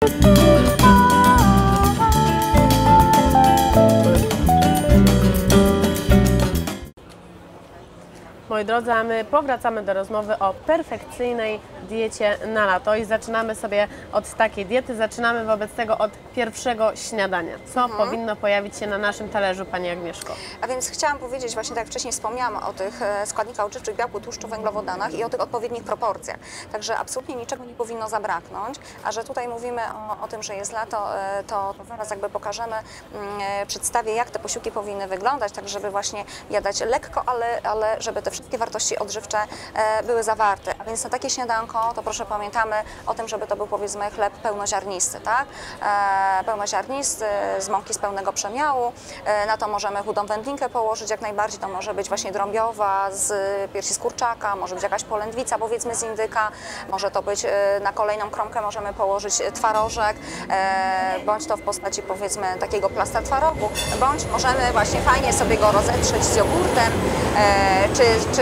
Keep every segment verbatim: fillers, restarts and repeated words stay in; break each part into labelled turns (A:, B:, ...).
A: Moi drodzy, a my powracamy do rozmowy o perfekcyjnej diecie na lato i zaczynamy sobie od takiej diety, zaczynamy wobec tego od pierwszego śniadania. Co mhm. powinno pojawić się na naszym talerzu, Pani Agnieszko?
B: A więc chciałam powiedzieć, właśnie tak jak wcześniej wspomniałam, o tych składnikach odżywczych, białku, tłuszczu, węglowodanach i o tych odpowiednich proporcjach. Także absolutnie niczego nie powinno zabraknąć, a że tutaj mówimy o, o tym, że jest lato, to, to zaraz jakby pokażemy, przedstawię, jak te posiłki powinny wyglądać, tak żeby właśnie jadać lekko, ale, ale żeby te wszystkie wartości odżywcze były zawarte. A więc na takie śniadanko to proszę pamiętamy o tym, żeby to był powiedzmy chleb pełnoziarnisty, tak? E, pełnoziarnisty z mąki z pełnego przemiału. E, na to możemy chudą wędlinkę położyć, jak najbardziej to może być właśnie drąbiowa z piersi z kurczaka, może być jakaś polędwica powiedzmy z indyka, może to być e, na kolejną kromkę możemy położyć twarożek, e, bądź to w postaci powiedzmy takiego plasta twarogu, bądź możemy właśnie fajnie sobie go rozetrzeć z jogurtem, e, czy, czy,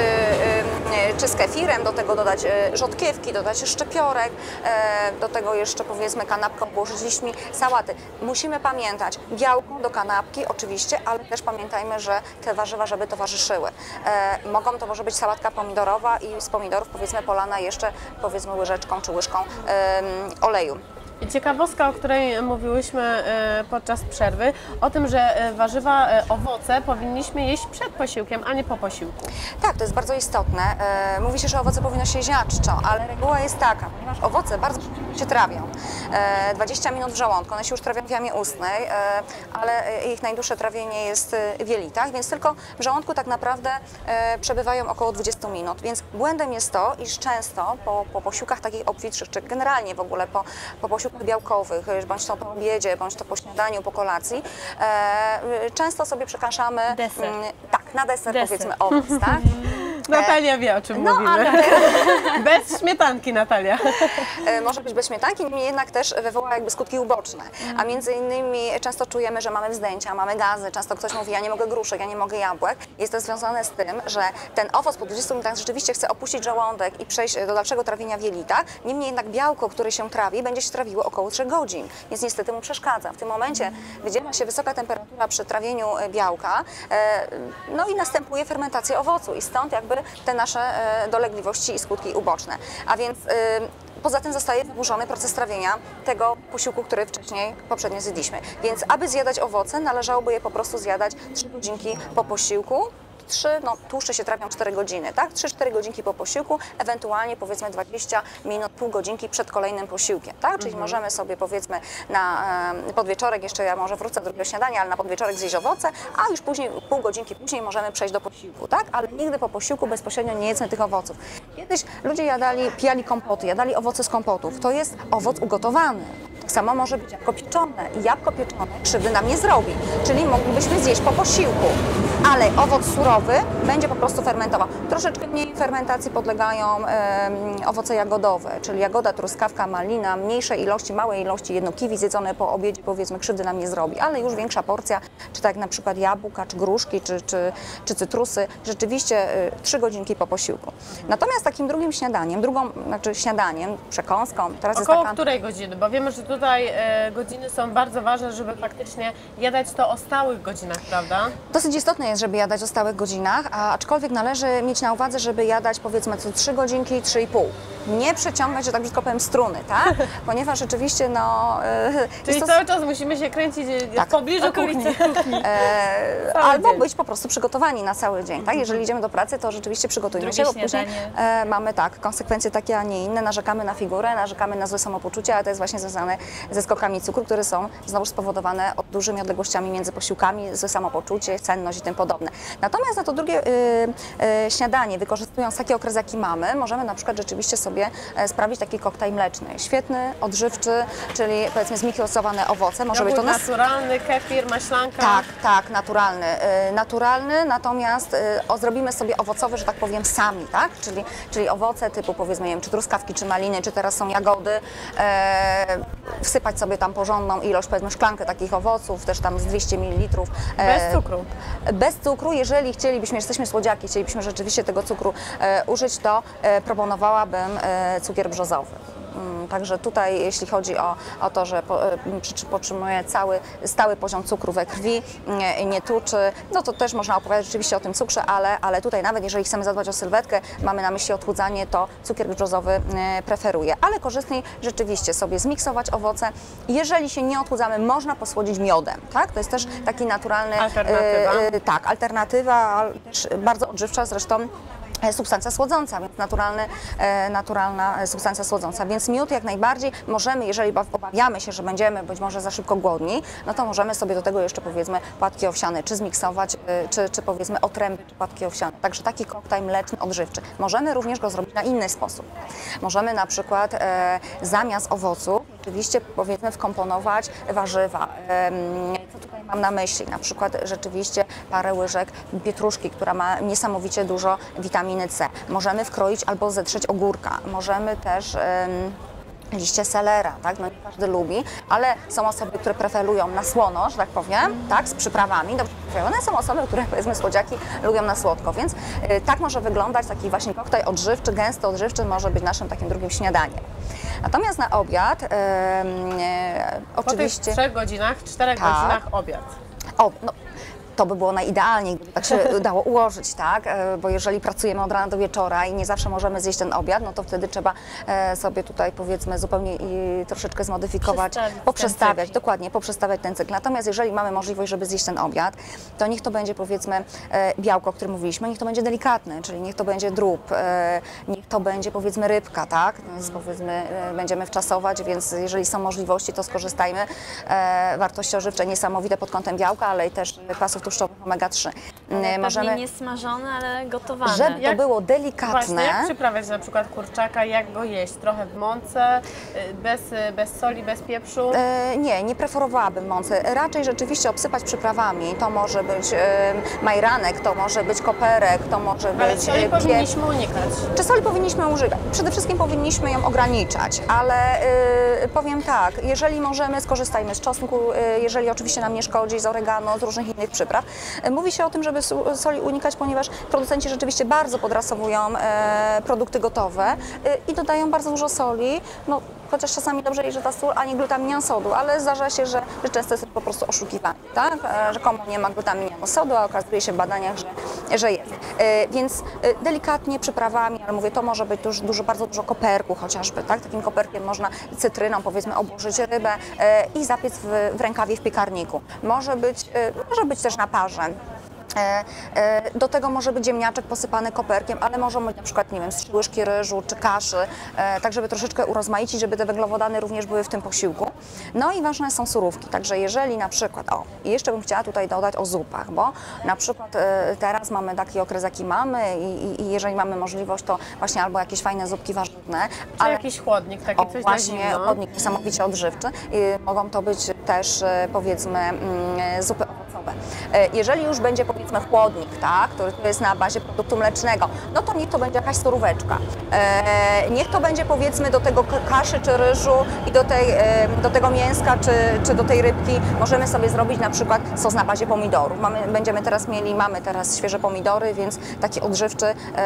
B: e, czy z kefirem, do tego dodać e, rzodkiewki, dodać szczypiorek, e, do tego jeszcze powiedzmy kanapkę obłożyć liśćmi sałaty. Musimy pamiętać, białko do kanapki oczywiście, ale też pamiętajmy, że te warzywa, żeby towarzyszyły. E, mogą, to może być sałatka pomidorowa i z pomidorów powiedzmy polana jeszcze powiedzmy łyżeczką czy łyżką e, oleju.
A: I ciekawostka, o której mówiłyśmy podczas przerwy, o tym, że warzywa, owoce powinniśmy jeść przed posiłkiem, a nie po posiłku.
B: Tak, to jest bardzo istotne. Mówi się, że owoce powinno się jeść ziarczczo, ale reguła jest taka, ponieważ owoce bardzo się trawią. dwadzieścia minut w żołądku, one się już trawią w jamie ustnej, ale ich najdłuższe trawienie jest w jelitach, więc tylko w żołądku tak naprawdę przebywają około dwudziestu minut. Więc błędem jest to, iż często po, po posiłkach takich obfitszych, czy generalnie w ogóle po, po posiłkach białkowych, bądź to po obiedzie, bądź to po śniadaniu, po kolacji, e, często sobie przekaszamy
A: deser.
B: M, tak, na deser, deser. powiedzmy owoc, tak?
A: Natalia wie, o czym
B: no,
A: mówimy.
B: Ale...
A: Bez śmietanki, Natalia.
B: E, może być bez śmietanki, niemniej jednak też wywoła jakby skutki uboczne. A między innymi często czujemy, że mamy wzdęcia, mamy gazy, często ktoś mówi, ja nie mogę gruszek, ja nie mogę jabłek. Jest to związane z tym, że ten owoc po dwudziestu minutach rzeczywiście chce opuścić żołądek i przejść do dalszego trawienia w jelitach. Niemniej jednak białko, które się trawi, będzie się trawiło około trzech godzin, więc niestety mu przeszkadza. W tym momencie wydziela się wysoka temperatura przy trawieniu białka, e, no i następuje fermentacja owocu i stąd jakby te nasze e, dolegliwości i skutki uboczne. A więc e, poza tym zostaje zaburzony proces trawienia tego posiłku, który wcześniej, poprzednio zjedliśmy. Więc aby zjadać owoce, należałoby je po prostu zjadać trzy godzinki po posiłku. trzy, no tłuszcze się trawią cztery godziny, tak? trzy cztery godzinki po posiłku, ewentualnie powiedzmy dwadzieścia minut, pół godzinki przed kolejnym posiłkiem, tak? Czyli mhm. możemy sobie powiedzmy na e, podwieczorek, jeszcze ja może wrócę do drugiego śniadania, ale na podwieczorek zjeść owoce, a już później, pół godzinki później możemy przejść do posiłku, tak? Ale nigdy po posiłku bezpośrednio nie jedzmy tych owoców. Kiedyś ludzie jadali, pijali kompoty, jadali owoce z kompotów. To jest owoc ugotowany. Tak samo może być jabłko pieczone i jabłko pieczone krzywdy nam nie zrobi, czyli moglibyśmy zjeść po posiłku, ale owoc surowy będzie po prostu fermentował. Troszeczkę mniej fermentacji podlegają e, owoce jagodowe, czyli jagoda, truskawka, malina, mniejsze ilości, małe ilości, jedno kiwi zjedzone po obiedzie powiedzmy krzywdy nam nie zrobi, ale już większa porcja, czy tak jak na przykład jabłka, czy gruszki, czy, czy, czy cytrusy, rzeczywiście trzy godzinki po posiłku. Natomiast takim drugim śniadaniem, drugą, znaczy śniadaniem, przekąską, teraz
A: Około
B: jest taka...
A: której godziny? Bo wiemy, że tutaj e, godziny są bardzo ważne, żeby faktycznie jadać to o stałych godzinach, prawda?
B: Dosyć istotne jest, żeby jadać o stałych godzinach, a aczkolwiek należy mieć na uwadze, żeby jadać powiedzmy co trzy godzinki, trzy i pół. Nie przeciągać, że tak brzydko powiem, struny, tak? Ponieważ rzeczywiście no...
A: E, Czyli to... cały czas musimy się kręcić tak. w pobliżu kuchni. kuchni.
B: E, albo dzień. być po prostu przygotowani na cały dzień, tak? Jeżeli idziemy do pracy, to rzeczywiście przygotujmy
A: Drugie
B: się, bo później e, mamy tak, konsekwencje takie, a nie inne, narzekamy na figurę, narzekamy na złe samopoczucie, ale to jest właśnie związane ze skokami cukru, które są znowu spowodowane od dużymi odległościami między posiłkami, złe samopoczucie, senność i tym podobne. Natomiast na to drugie y, y, śniadanie, wykorzystując taki okres, jaki mamy, możemy na przykład rzeczywiście sobie e, sprawić taki koktajl mleczny, świetny, odżywczy, czyli powiedzmy zmiksowane owoce. Może być to nas...
A: naturalny, kefir, maślanka.
B: Tak, tak, naturalny. Y, naturalny, natomiast y, o, zrobimy sobie owocowy, że tak powiem, sami, tak? Czyli, czyli owoce typu powiedzmy, nie wiem, czy truskawki, czy maliny, czy teraz są jagody, e, wsypać sobie tam porządną ilość, powiedzmy szklankę takich owoców, też tam z dwieście mililitrów.
A: Bez cukru.
B: Bez cukru, jeżeli chcielibyśmy, jesteśmy słodziaki, chcielibyśmy rzeczywiście tego cukru e, użyć, to e, proponowałabym e, cukier brzozowy. Także tutaj, jeśli chodzi o, o to, że po, podtrzymuje cały, stały poziom cukru we krwi, nie, nie tuczy, no to też można opowiadać rzeczywiście o tym cukrze, ale, ale tutaj nawet jeżeli chcemy zadbać o sylwetkę, mamy na myśli odchudzanie, to cukier brzozowy preferuje. Ale korzystniej rzeczywiście sobie zmiksować owoce. Jeżeli się nie odchudzamy, można posłodzić miodem, tak? To jest też taki naturalny...
A: Alternatywa.
B: E, tak, alternatywa, też bardzo odżywcza zresztą. Substancja słodząca, więc naturalny, e, naturalna substancja słodząca, więc miód jak najbardziej możemy, jeżeli obawiamy się, że będziemy być może za szybko głodni, no to możemy sobie do tego jeszcze powiedzmy płatki owsiane, czy zmiksować, e, czy, czy powiedzmy otręby, czy płatki owsiane. Także taki koktajl mleczny, odżywczy. Możemy również go zrobić na inny sposób. Możemy na przykład e, zamiast owoców oczywiście powiedzmy wkomponować warzywa. E, co tutaj mam na myśli? Na przykład rzeczywiście parę łyżek pietruszki, która ma niesamowicie dużo witaminy C. Możemy wkroić albo zetrzeć ogórka. Możemy też ym, liście selera, tak? No nie każdy lubi, ale są osoby, które preferują na słono, że tak powiem, tak? Z przyprawami dobrze przyprawione. Są osoby, które powiedzmy słodziaki lubią na słodko, więc y, tak może wyglądać taki właśnie koktajl odżywczy, gęsty odżywczy, może być naszym takim drugim śniadaniem. Natomiast na obiad yy, yy, oczywiście...
A: Po tych trzech godzinach, czterech
B: tak.
A: godzinach obiad.
B: O, no, to by było najidealniej, gdyby tak się dało ułożyć, tak? Bo jeżeli pracujemy od rana do wieczora i nie zawsze możemy zjeść ten obiad, no to wtedy trzeba sobie tutaj powiedzmy zupełnie i troszeczkę zmodyfikować, poprzestawiać, dokładnie, poprzestawiać ten cykl. Natomiast jeżeli mamy możliwość, żeby zjeść ten obiad, to niech to będzie powiedzmy białko, o którym mówiliśmy, niech to będzie delikatne, czyli niech to będzie drób, niech to będzie powiedzmy rybka, tak? Więc powiedzmy będziemy wczasować, więc jeżeli są możliwości, to skorzystajmy. Wartości spożywcze niesamowite pod kątem białka, ale i też kwasów tłuszczowych omega trzy.
C: Ale możemy nie smażone, ale gotowane.
B: Żeby
A: Jak,
B: to było delikatne.
A: Właśnie, jak przyprawiać na przykład kurczaka, jak go jeść? Trochę w mące, bez, bez soli, bez pieprzu?
B: E, nie, nie preferowałabym mący. Raczej rzeczywiście obsypać przyprawami. To może być e, majranek, to może być koperek, to może
A: ale
B: być
A: soli
B: pieprz.
A: powinniśmy unikać.
B: Czy soli powinniśmy używać? Przede wszystkim powinniśmy ją ograniczać, ale e, powiem tak, jeżeli możemy, skorzystajmy z czosnku, e, jeżeli oczywiście nam nie szkodzi, z oregano, z różnych innych przypraw. Mówi się o tym, żeby soli unikać, ponieważ producenci rzeczywiście bardzo podrasowują e, produkty gotowe e, i dodają bardzo dużo soli, no, chociaż czasami dobrze jest, że ta sól, a nie glutaminian sodu, ale zdarza się, że, że często jest po prostu oszukiwanie, tak? E, rzekomo nie ma glutaminianu sodu, a okazuje się w badaniach, że, że jest. E, więc e, delikatnie przyprawami, ale mówię, to może być dużo, dużo, bardzo dużo koperku chociażby, tak? Takim koperkiem można cytryną powiedzmy obłożyć rybę e, i zapiec w, w rękawie w piekarniku. Może być, e, może być też na parze. Do tego może być ziemniaczek posypany koperkiem, ale może być na przykład, nie wiem, z trzy łyżki ryżu czy kaszy, tak żeby troszeczkę urozmaicić, żeby te węglowodany również były w tym posiłku. No i ważne są surówki, także jeżeli na przykład, o, i jeszcze bym chciała tutaj dodać o zupach, bo na przykład teraz mamy taki okres, jaki mamy i, i jeżeli mamy możliwość, to właśnie albo jakieś fajne zupki warzywne.
A: Czy
B: ale
A: jakiś chłodnik, taki
B: o,
A: coś
B: właśnie,
A: na zimno.
B: chłodnik niesamowicie odżywczy. I mogą to być też powiedzmy zupy owocowe. Jeżeli już będzie powiedzmy chłodnik, tak, który jest na bazie produktu mlecznego, no to niech to będzie jakaś suróweczka. E, niech to będzie powiedzmy do tego kaszy czy ryżu i do, tej, e, do tego mięska czy, czy do tej rybki możemy sobie zrobić na przykład sos na bazie pomidorów. Mamy, będziemy teraz mieli, mamy teraz świeże pomidory, więc taki odżywczy, e,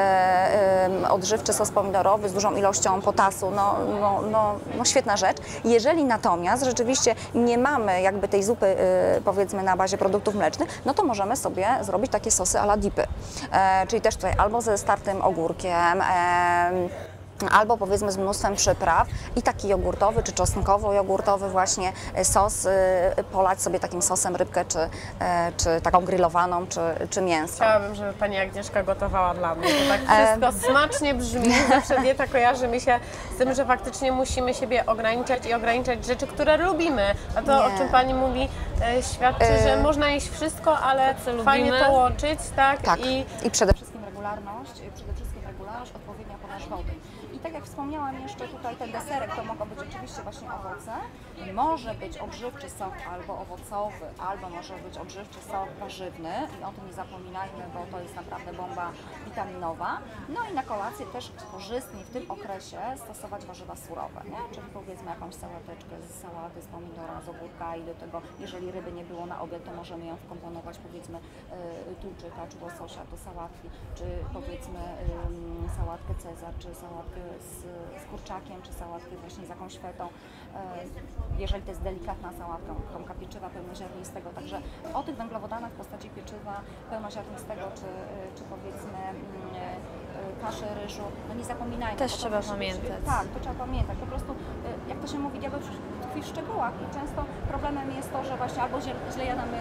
B: e, odżywczy sos pomidorowy z dużą ilością potasu, no, no, no, no świetna rzecz. Jeżeli natomiast rzeczywiście nie mamy jakby tej zupy e, powiedzmy na bazie produktów mlecznych, no to możemy sobie zrobić takie sosy a la dipy, e, czyli też tutaj albo ze startym ogórkiem, e, albo powiedzmy z mnóstwem przypraw i taki jogurtowy czy czosnkowo-jogurtowy właśnie sos, y, polać sobie takim sosem rybkę czy, y, czy taką grillowaną czy, czy mięso.
A: Chciałabym, żeby Pani Agnieszka gotowała dla mnie. To tak wszystko smacznie brzmi. Zawsze dieta kojarzy mi się z tym, że faktycznie musimy siebie ograniczać i ograniczać rzeczy, które lubimy. A to,
B: Nie.
A: o czym Pani mówi, e, świadczy,
B: Y-
A: że można jeść wszystko, ale
C: To, co
A: fajnie
C: lubimy.
A: to łączyć, tak?
B: Tak,
A: I
B: i przede wszystkim regularność, przede wszystkim regularność, odpowiednia podaż wody. I tak jak wspomniałam jeszcze tutaj ten deserek, to mogą być oczywiście właśnie owoce, może być odżywczy sok albo owocowy, albo może być odżywczy sok warzywny i o tym nie zapominajmy, bo to jest naprawdę bomba witaminowa. No i na kolację też korzystnie w tym okresie stosować warzywa surowe, nie? Czyli powiedzmy jakąś sałateczkę z sałaty, z pomidora, z ogórka i do tego, jeżeli ryby nie było na obiad, to możemy ją wkomponować powiedzmy yy, tuczyka czy łososia do sałatki, czy powiedzmy yy, sałatkę Cezar, czy sałatkę z, z kurczakiem, czy sałatkę właśnie z jakąś fetą, jeżeli to jest delikatna sałatka, kromka pieczywa pełnoziarnistego. Także o tych węglowodanach w postaci pieczywa pełnoziarnistego, czy, czy powiedzmy kaszy ryżu, no nie zapominajmy.
C: Też trzeba pamiętać.
B: Tak, to trzeba pamiętać. Po prostu, jak to się mówi, diabeł tkwi w szczegółach i często problemem jest to, że właśnie albo źle, źle jadamy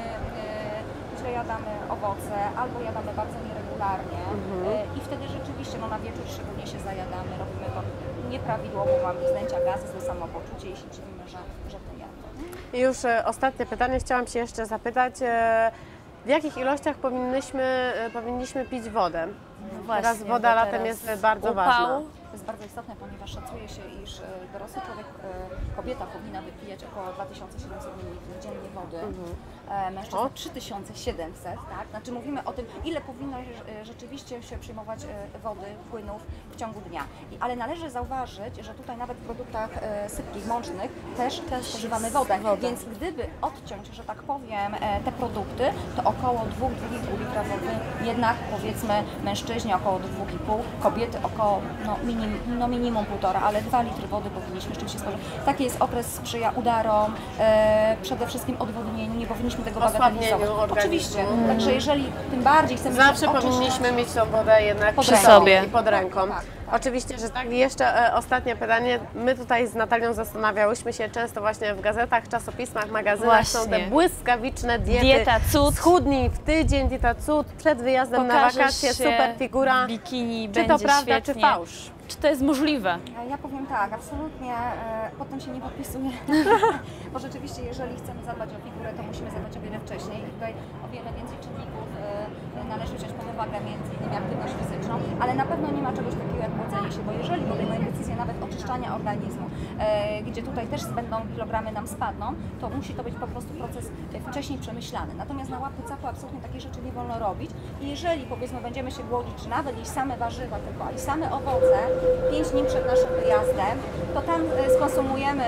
B: źle jadamy owoce, albo jadamy bardzo nieregularnie mhm. i wtedy rzeczywiście no, na wieczór szczególnie się zajadamy, robimy to nieprawidłowo, mamy zdjęcia gazy, złe samopoczucie i się dziwimy, że, że to jadamy.
A: I już e, ostatnie pytanie, chciałam się jeszcze zapytać, e, w jakich ilościach powinnyśmy, e, powinniśmy pić wodę?
C: No właśnie,
A: teraz woda latem
C: teraz
A: jest bardzo
C: upał.
A: ważna.
B: To jest bardzo istotne, ponieważ szacuje się, iż dorosły człowiek, kobieta powinna wypijać około dwa tysiące siedemset mililitrów dziennie wody, mhm. mężczyzna trzy tysiące siedemset, tak? Znaczy mówimy o tym, ile powinno rzeczywiście się przyjmować wody, płynów w ciągu dnia. I, ale należy zauważyć, że tutaj nawet w produktach sypkich, mącznych też, też spożywamy wodę, wodę, więc gdyby odciąć, że tak powiem, te produkty, to około dwa do dwóch i pół litra wody, jednak powiedzmy mężczyźni około dwa i pół, kobiety około no, minim, no minimum półtora, ale dwa litry wody powinniśmy rzeczywiście spożywać. Taki jest okres, sprzyja udarom, e, przede wszystkim odwodnieniu, nie powinniśmy tego bagatelizować. Oczywiście, mm. także jeżeli tym bardziej chcemy
A: zawsze
B: oczyszczać,
A: powinniśmy mieć tą wodę jednak
C: pod
A: przy
C: ręką.
A: sobie i pod ręką.
B: Tak, tak, tak.
A: Oczywiście, że tak. I jeszcze e, ostatnie pytanie. My tutaj z Natalią zastanawiałyśmy się często właśnie w gazetach, czasopismach, magazynach
C: Właśnie.
A: są te błyskawiczne diety.
C: Dieta cud.
A: Schudnij w tydzień, dieta cud, przed wyjazdem
C: Pokażesz
A: na wakacje,
C: się
A: super figura.
C: Bikini,
A: Czy
C: będzie
A: to prawda,
C: świetnie.
A: czy fałsz?
C: Czy to jest możliwe?
B: Ja powiem tak, absolutnie e, potem się nie podpisuję, bo rzeczywiście jeżeli chcemy zadbać o figurę, to musimy zadbać o wiele wcześniej i tutaj o wiele więcej czynników e, należy wziąć pod uwagę, między innymi aktywność fizyczną, ale na pewno nie ma czegoś takiego jak głodzenie się, bo jeżeli podejmujemy decyzję nawet oczyszczania organizmu, e, gdzie tutaj też będą kilogramy nam spadną, to musi to być po prostu proces wcześniej przemyślany. Natomiast na łapy capu absolutnie takie rzeczy nie wolno robić i jeżeli powiedzmy będziemy się głodzić, czy nawet jeść same warzywa tylko, ale same owoce, pięć dni przed naszym wyjazdem, to tam skonsumujemy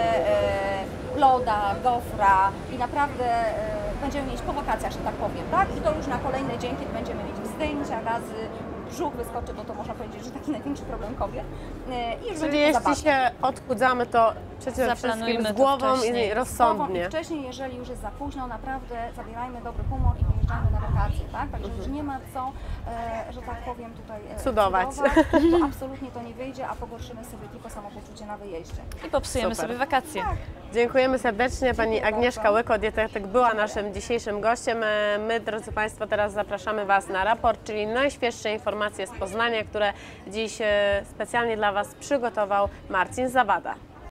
B: loda, gofra i naprawdę będziemy mieć po wakacjach, że tak powiem, tak? I to już na kolejny dzień, kiedy będziemy mieć wzdęcia, gazy, brzuch wyskoczy, bo to można powiedzieć, że taki największy problem kobiet. I już
A: Czyli jeśli się odchudzamy, to przede wszystkim z głową i rozsądnie.
B: I wcześniej, jeżeli już jest za późno, naprawdę zabierajmy dobry humor i wyjeżdżajmy na wakacje, tak? Także już nie ma co, e, że tak powiem, tutaj e,
A: cudować,
B: cudować, bo absolutnie to nie wyjdzie, a pogorszymy sobie tylko samopoczucie na wyjeździe.
C: I popsujemy
A: Super.
C: sobie wakacje.
B: Tak.
A: Dziękujemy serdecznie. Pani
B: Dziękuję
A: Agnieszka
B: bardzo.
A: Łyko, dietetyk, była naszym dzisiejszym gościem. My, drodzy Państwo, teraz zapraszamy Was na raport, czyli najświeższe informacje z Poznania, które dziś specjalnie dla Was przygotował Marcin Zawada.